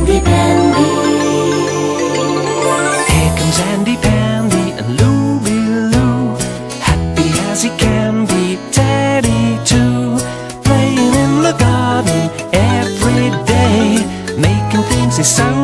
Sandy Pandy. Here comes Sandy Pandy and Louie Lou, happy as he can be, Teddy too, playing in the garden every day, making things so